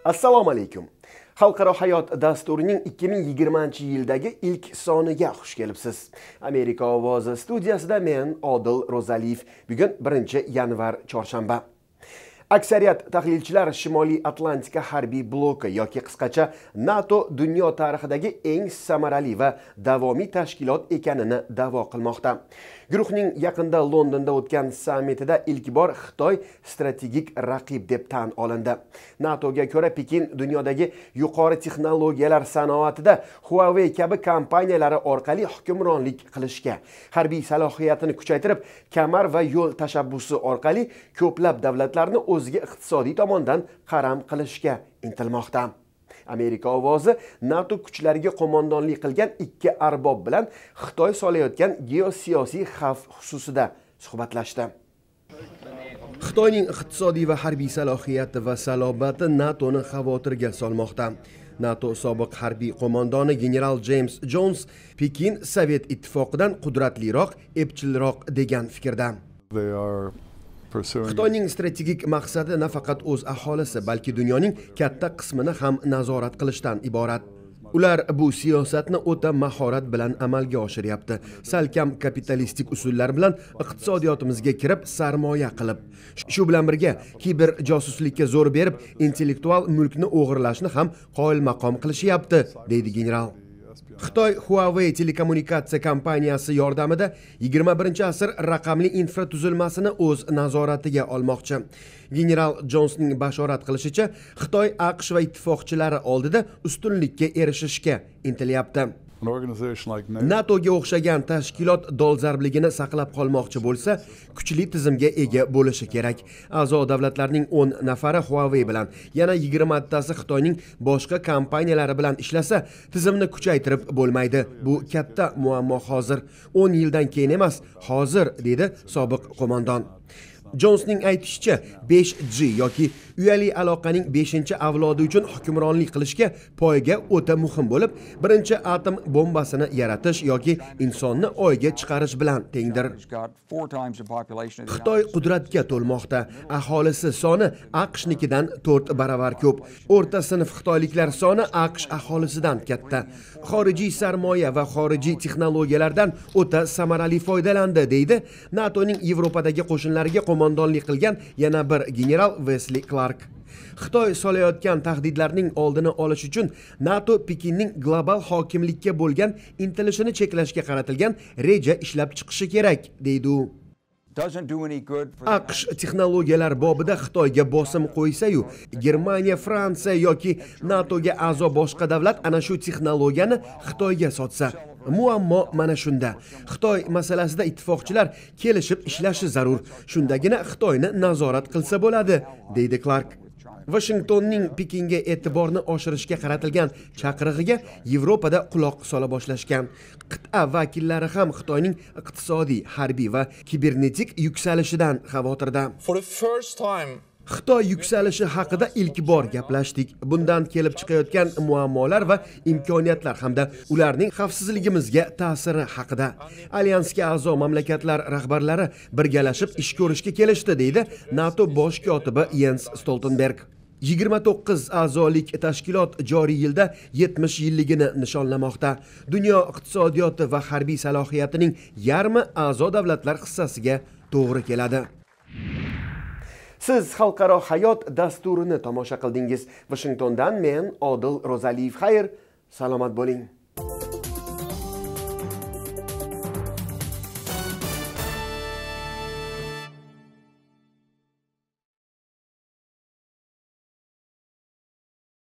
Assalomu alaykum. Xalqaro hayot dasturining 2020-yildagi ilk soniga xush kelibsiz. Amerika ovozi studiyasida men Odil Ro'zaliyev. Bugun 1-yanvar chorshanba. Aksariyat tahlilchilar Shimoliy Atlantika harbiy bloki yoki qisqacha NATO dunyo tarixidagi eng samarali va davomiy tashkilot ekanini da'vo qilmoqda. Guruhning yaqinda Londonda o'tgan sammitida ilk bor Xitoy strategik raqib deb tan olindi. NATOga ko'ra Pekin dunyodagi yuqori texnologiyalar sanoatida Huawei kabi kompaniyalari orqali hukmronlik qilishga, harbiy salohiyatini kuchaytirib, kamar va yo'l tashabbusi orqali ko'plab davlatlarni o'ziga iqtisodiy tomondan qaram qilishga intilmoqda. Amerika ovozi NATO kuchlariga qo'mondonlik qilgan ikki arbob bilan Xitoy solayotgan geosiyosiy xavf xususida suhbatlashdi. Xitoyning iqtisodiy va harbiy salohiyati va salobati NATOni xavotirga solmoqda. NATO sobiq harbiy qo'mondoni general James Jones Pekin Sovet ittifoqidan qudratliroq, epchilroq degan fikrda. Xitoyning strategik maqsadi nafaqat o'z aholisi, balki dunyoning katta qismini ham nazorat qilishdan iborat. Ular bu siyosatni o'ta mahorat bilan amalga oshiryapti. Salkam kapitalistik usullar bilan iqtisodiyotimizga kirib, sarmoya qilib, shu bilan birga kiber josuslikka zo'r berib, intellektual mulkni o'g'irlashni ham qoyil maqom qilishyapti, deydi general. Xitoy Huawei telekommunikatsiya kompaniyasi yordamida 21-asr raqamli infratuzilmasini o'z nazoratiga olmoqchi. General Jonsning bashorat qilishicha, Xitoy AQSh va ittifoqchilari oldida ustunlikka erishishga intilyapti. NATOga o'xshagan tashkilot dolzarbligini saqlab qolmoqchi bo'lsa, kuchli tizimga ega bo'lishi kerak. A'zo davlatlarning 10 nafari Huawei bilan, yana 20 tasi Xitoyning boshqa kompaniyalari bilan ishlasa, tizimni kuchaytirib bo'lmaydi. Bu katta muammo hozir. 10 yildan keyin emas, hozir, dedi sobiq qo'mondon. Jonsning aytishicha, 5G yoki uyali aloqaning 5-avlodi uchun hukmronlik qilishga poyga o'ta muhim bo'lib, birinchi atom bombasini yaratish yoki insonni oyga chiqarish bilan tengdir. Xitoy qudratga to'lmoqda. Aholisi soni AQShnikidan 4 baravar ko'p. O'rta sinf xitoyliklar soni AQSh aholisidan katta. Xorijiy sarmoya va xorijiy texnologiyalardan o'ta samarali foydalandi, deydi NATOning Yevropadagi qo'shinlariga qo'mondonlik qilgan yana bir general Wesley Clark. Xitoy solayotgan tahdidlarning oldini olish uchun NATO Pekinning global hokimlikka bo'lgan intilishini cheklashga qaratilgan reja ishlab chiqishi kerak, deydi u. AQSh texnologiyalar bobida Xitoyga bosim qo'ysa-yu, Germaniya, Fransiya yoki NATOga a'zo boshqa davlat ana shu texnologiyani Xitoyga sotsa, muammo mana shunda. Xitoy masalasida ittifoqchilar kelishib ishlashi zarur. Shundagina Xitoyni nazorat qilsa bo'ladi, deydi Clark. Washingtonning Pekinga e'tiborni oshirishga qaratilgan chaqirig'iga Yevropada quloq sola boshlashgan. Qit'a vakillari ham Xitoyning iqtisodiy, harbiy va kibernetik yuksalishidan xavotirda. Xitoy yuksalishi haqida ilk bor gaplashdik. Bundan kelib chiqayotgan muammolar va imkoniyatlar hamda ularning xavfsizligimizga ta'siri haqida. Alyansga a'zo mamlakatlar rahbarlari birgalashib ish ko'rishga kelishdi, deydi NATO bosh kotibi Jens Stoltenberg. 29 a'zolik tashkilot joriy yilda 70 yilligini nishonlamoqda. Dunyo iqtisodiyoti va harbiy salohiyatining yarmi a'zo davlatlar hissasiga to'g'ri keladi. Siz Xalqaro hayot dasturini tomosha qildingiz. Washingtondan men Odil Ro'zaliyev. Xayr, salomat bo'ling.